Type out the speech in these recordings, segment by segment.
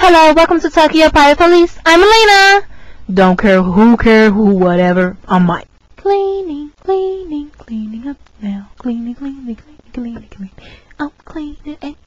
Hello, welcome to Tokyo Pirate Police. I'm Elena. Don't care who, whatever. I'm Mike. Cleaning up now. Cleaning. I'm cleaning and...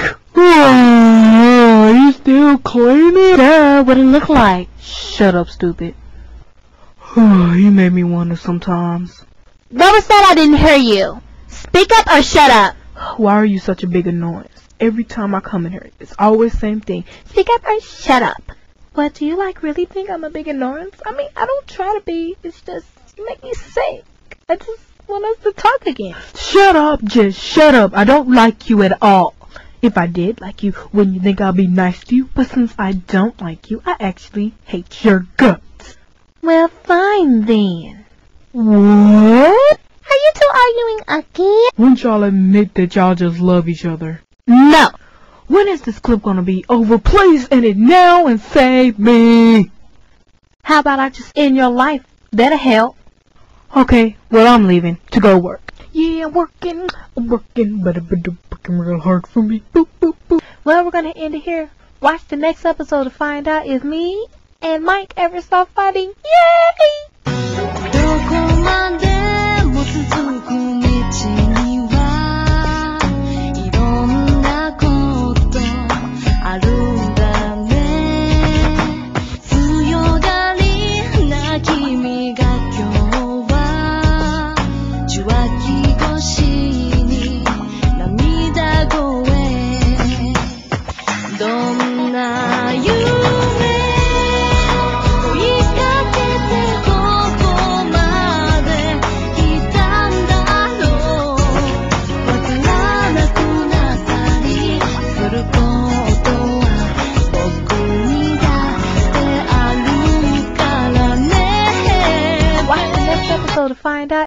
Oh, you still cleaning? Yeah, what it look like? Shut up, stupid. You made me wonder sometimes. What was that? I didn't hear you. Speak up or shut up. Why are you such a big annoyance? Every time I come in here, it's always the same thing. Speak up or shut up. What, do you really think I'm a big annoyance? I mean, I don't try to be. It's just, you make me sick. I just want us to talk again. Shut up, just shut up. I don't like you at all. If I did like you, wouldn't you think I'll be nice to you? But since I don't like you, I actually hate your guts. Well, fine then. What? Are you two arguing again? Wouldn't y'all admit that y'all just love each other? No! When is this clip gonna be over? Please end it now and save me! How about I just end your life? That'll help. Okay, well I'm leaving to go work. Yeah, I'm working, but working real hard for me. Boop, boop, boop. Well, we're gonna end it here. Watch the next episode to find out if me and Mike ever stop fighting. Yay!